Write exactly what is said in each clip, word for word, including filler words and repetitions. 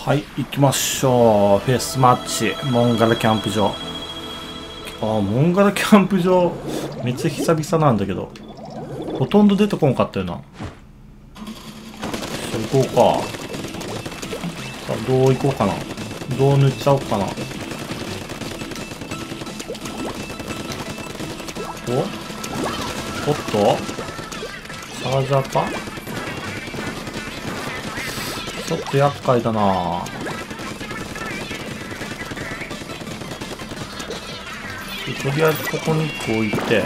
はい、行きましょう。フェスマッチ、モンガラキャンプ場。あー、モンガラキャンプ場、めっちゃ久々なんだけど、ほとんど出てこんかったよな。行こうか。さあ、どう行こうかな。どう塗っちゃおうかな。おおっとチャージャーか。ちょっと厄介だな。とりあえずここにいっこ置いて、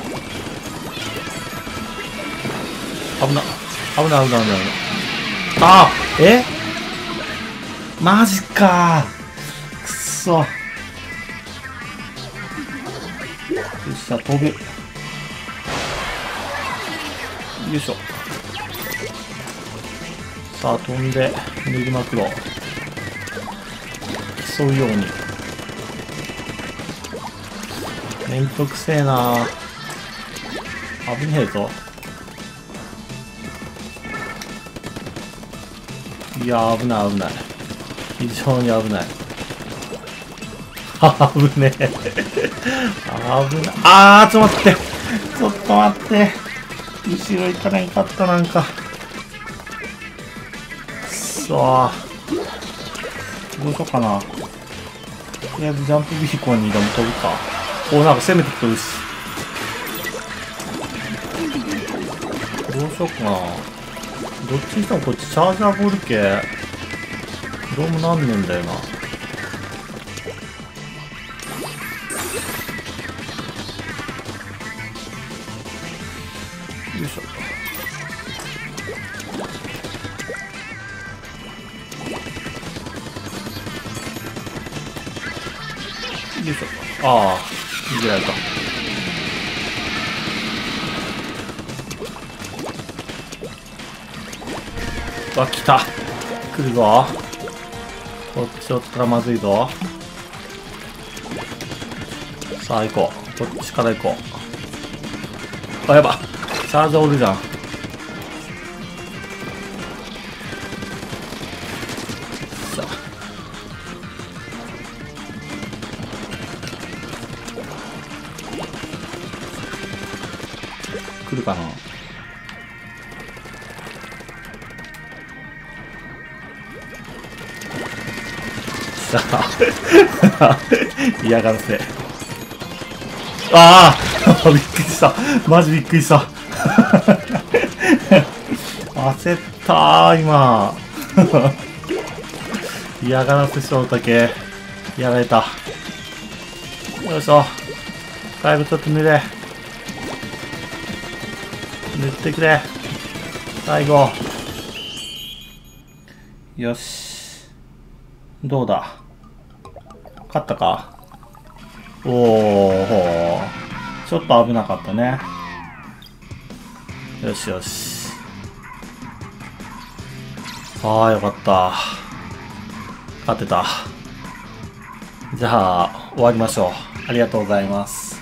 危な危ない危ない危ない危ない。あー、えマジかー、くっそ。よっしゃ、飛ぶ。よいしょ。さあ飛んで塗りまくろう。競うように。めんどくせえな。危ねえぞ。いや危ない危ない。非常に危ない。危ねえ。危ない。あー、ちょっと待って。ちょっと待って。後ろ行かないかった、なんか。くそー。どうしようかな。とりあえずジャンプビーコンにでも飛ぶか。おー、なんか攻めてきてるし。どうしようかな。どっちにしてもこっちチャージャーボール系どうもなんねんだよな。よいしょ。よいしょ。ああ、逃げられた。わ、来た。来るぞ。こっちおったらまずいぞ。さあ行こう。こっちから行こう。あ、やば。チャージャーおるじゃん。さあ。来るかな。嫌がらせ。ああびっくりした。マジびっくりした。焦ったー、今。嫌がらせ翔太け。やられた。よいしょ。だいぶちょっと塗れ。塗ってくれ。最後。よし。どうだ。勝ったか。おお、ちょっと危なかったね。よしよし。ああ、よかった。勝てた。じゃあ、終わりましょう。ありがとうございます。